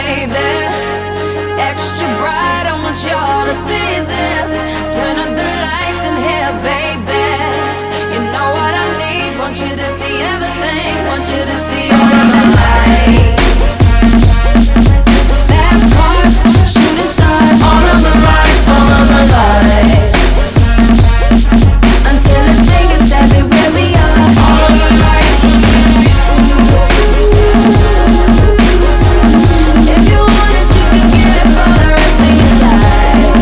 baby. Extra bright, I want y'all to see this. Turn up the lights in here, baby. You know what I need, want you to see everything. Want you to see all of the lights. Fast cars, shooting stars. All of the lights, all of the lights. Until it's big and sadly where we are. All of the lights. If you want it, you can get it for the rest of your life.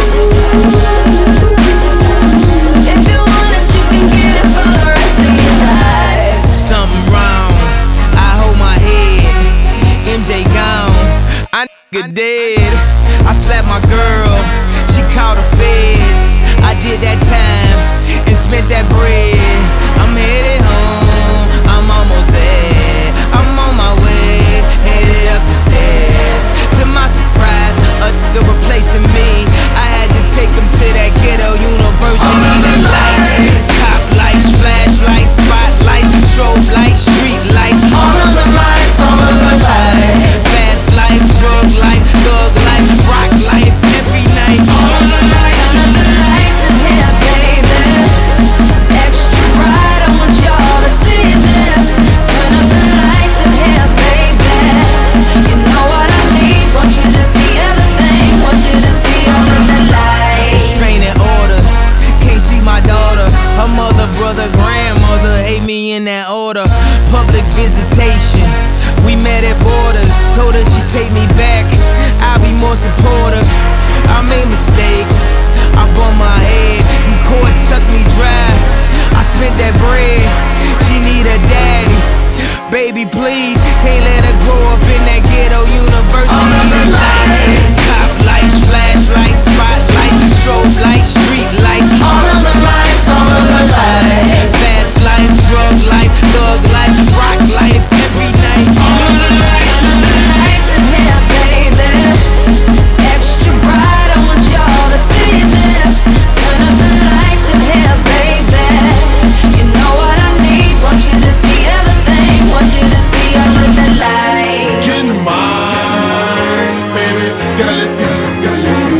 If you want it, you can get it for the rest of your life. Something wrong, I hold my head. MJ gone, I nigga dead. I slapped my girl, she called the feds. I did that time and spent that bread. I'm headed home, I'm almost there. I'm on my way, headed up the stairs. To my surprise, a nigga replacing me. I had to take him to that ghetto university. The lights, top lights, flashlights, spotlights, strobe lights, street lights. All of the lights, all of the lights. Fast life, drug life, thug life, rock life, every night. All of the lights. Turn up the lights in here, baby. Extra bright, I want y'all to see this. Turn up the lights in here, baby. You know what I need, want you to see everything. Want you to see all of the lights. Restraining order, can't see my daughter. Her mother, brother, grandmother hate me in that order. Public visitation, we met at borders. Told her she'd take me back, I'll be more supportive. I made mistakes, I bumped my head, and court sucked me dry. I spent that bread, she need a daddy. Baby, please, can't let her grow up in that ghetto university. All of the lights. Top lights, flashlights, spotlights, strobe lights, street lights. All of the lights, all of the lights. Fast life, drug life, thug life, rock life, every night. All of the lights. Turn up the lights in here, baby. Extra bright, I want y'all to see this. Turn up the lights in here, baby. You know what I need, want you to see everything. Want you to see all of the lights. Get in mine, baby. Gotta let you,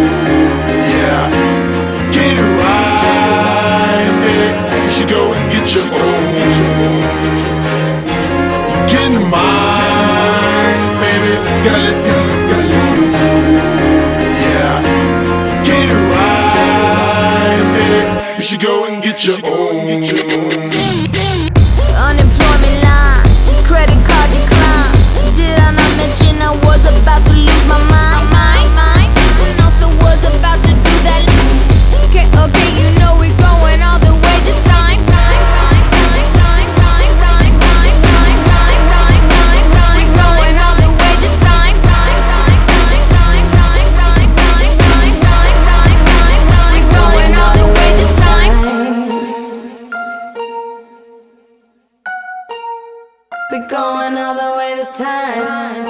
yeah. Get it right, baby. You should go and get your own. Get in mine, baby. Gotta let you, yeah. Get it right, baby. You should go and get your own. Unemployment line, credit card decline. Did I not mention I was about to lose my mind? And also was about to do that. Okay, you know we're going all the way this time. We're going all the way this time. We're going all the way this time. We're going all the way this time.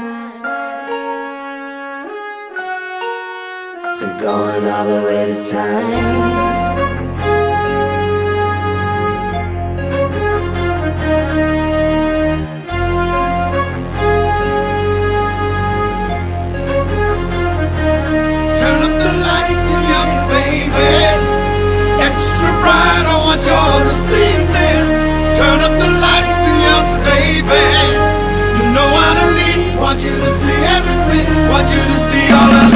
We're going all the way this time. Turn up the lights in here, baby. Extra bright, I want y'all to see this. Turn up the lights in here, baby. You know what I need, want you to see everything. Want you to see all of